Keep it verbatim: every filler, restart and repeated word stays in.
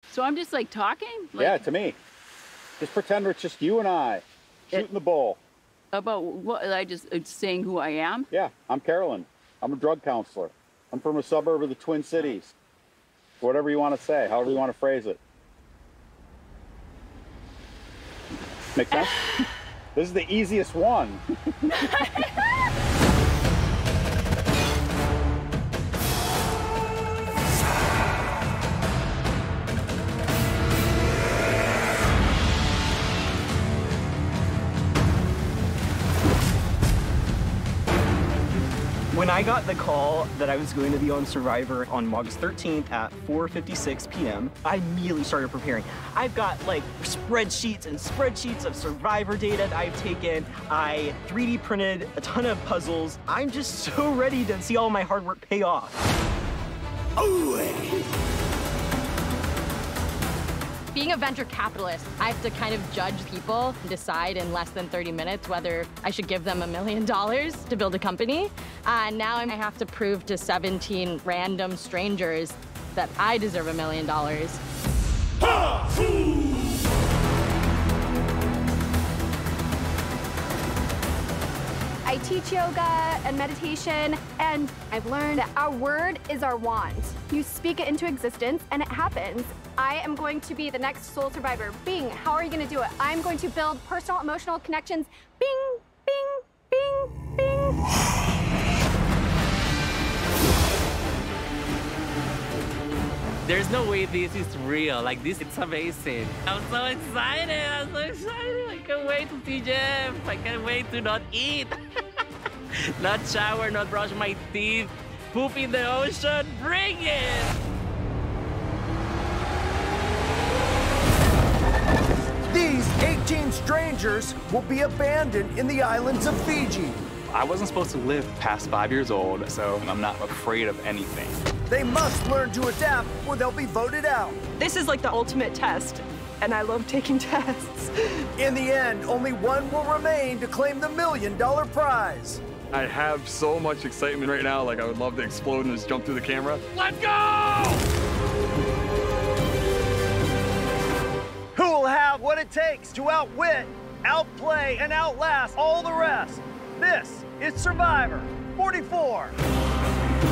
So I'm just like talking? Like, yeah, to me. Just pretend it's just you and I shooting it, the bull. About what? I just it's saying who I am? Yeah, I'm Carolyn. I'm a drug counselor. I'm from a suburb of the Twin Cities. Whatever you want to say, however you want to phrase it. Make sense? This is the easiest one. When I got the call that I was going to be on Survivor on August thirteenth at four fifty-six p m, I immediately started preparing. I've got like spreadsheets and spreadsheets of Survivor data that I've taken. I three D printed a ton of puzzles. I'm just so ready to see all my hard work pay off. Being a venture capitalist, I have to kind of judge people and decide in less than thirty minutes whether I should give them a million dollars to build a company. And now I have to prove to seventeen random strangers that I deserve a million dollars. I teach yoga and meditation, and I've learned that our word is our wand. You speak it into existence, and it happens. I am going to be the next soul survivor. Bing, how are you going to do it? I'm going to build personal emotional connections. Bing, bing, bing, bing. There's no way this is real. Like this, it's amazing. I'm so excited. I'm so excited. I can't wait to see Jeff. I can't wait to not eat. Not shower, not brush my teeth. Poop in the ocean. Bring it! These eighteen strangers will be abandoned in the islands of Fiji. I wasn't supposed to live past five years old, so I'm not afraid of anything. They must learn to adapt or they'll be voted out. This is like the ultimate test, and I love taking tests. In the end, only one will remain to claim the million dollar prize. I have so much excitement right now, like I would love to explode and just jump through the camera. Let's go! Who will have what it takes to outwit, outplay, and outlast all the rest? This is Survivor forty-four.